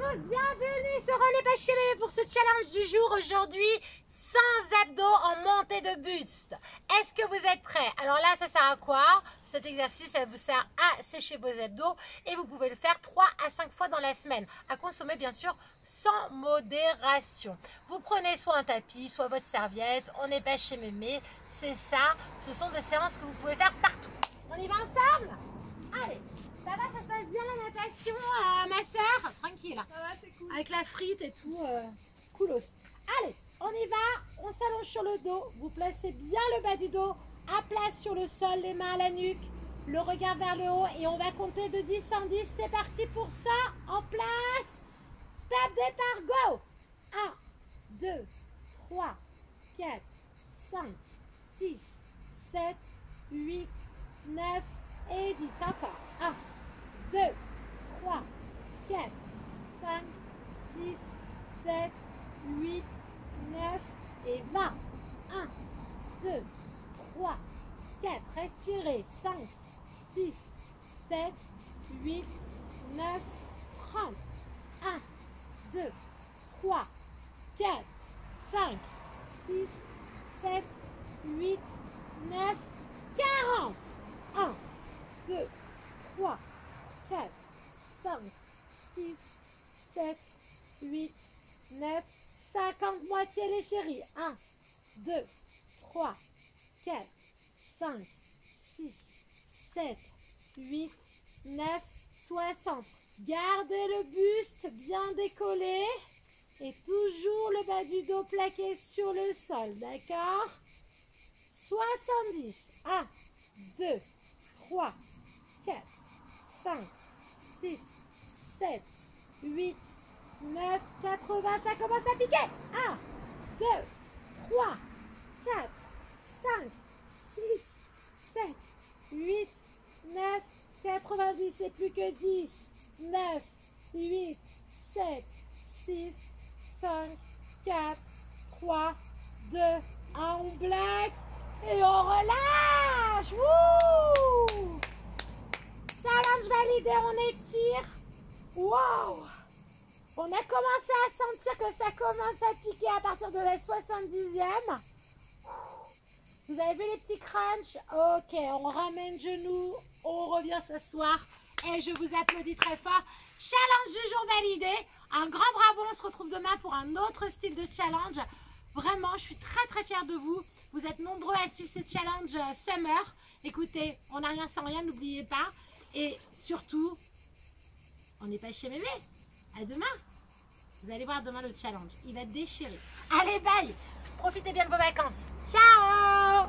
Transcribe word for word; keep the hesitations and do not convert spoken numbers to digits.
tous, bienvenue sur On n'est pas chez Mémé pour ce challenge du jour aujourd'hui, sans abdos en montée de buste. Est-ce que vous êtes prêts? Alors là, ça sert à quoi? Cet exercice, ça vous sert à sécher vos abdos et vous pouvez le faire trois à cinq fois dans la semaine, à consommer bien sûr sans modération. Vous prenez soit un tapis, soit votre serviette, On n'est pas chez Mémé, c'est ça, ce sont des séances que vous pouvez faire partout. On y va ensemble? Allez, ça va, ça se passe bien la natation, euh, ma soeur? Tranquille. Ça va, c'est cool. Avec la frite et tout, euh, coolos. Allez, on y va, on s'allonge sur le dos, vous placez bien le bas du dos à plat sur le sol, les mains à la nuque, le regard vers le haut et on va compter de dix en dix. C'est parti pour ça, en place. Top départ, go. un, deux, trois, quatre, cinq, six, sept, huit, neuf et dix. Encore. un, deux, trois, quatre, cinq, six, sept, huit, neuf et vingt. un, deux, trois, quatre. Respirez. cinq, six, sept, huit, neuf, trente. un, deux, trois, quatre, cinq, six, sept, huit, neuf, quarante. un, deux, trois, quatre, cinq, six, sept, huit, neuf, cinquante. Moitié les chéris. un, deux, trois, quatre, cinq, six, sept, huit, neuf, soixante. Gardez le buste bien décollé et toujours le bas du dos plaqué sur le sol, d'accord? soixante-dix. un, deux, trois, quatre, cinq, six, sept, huit, neuf, quatre-vingts. Ça commence à piquer. un, deux, trois, quatre, cinq, six, sept, huit, neuf, quatre-vingt-dix. C'est plus que dix, neuf, huit, sept, six, cinq, quatre, trois, deux, un. On blague et on relâche. Wouh! Challenge validé, on étire. Wow! On a commencé à sentir que ça commence à piquer à partir de la soixante-dixième. Vous avez vu les petits crunchs? Ok, on ramène genoux, on revient s'asseoir et je vous applaudis très fort. Challenge du jour validé. Un grand bravo, on se retrouve demain pour un autre style de challenge. Vraiment, je suis très très fière de vous. Vous êtes nombreux à suivre ce challenge Summer. Écoutez, on n'a rien sans rien, n'oubliez pas. Et surtout, on n'est pas chez Mémé. À demain. Vous allez voir demain le challenge. Il va déchirer. Allez, bye. Profitez bien de vos vacances. Ciao.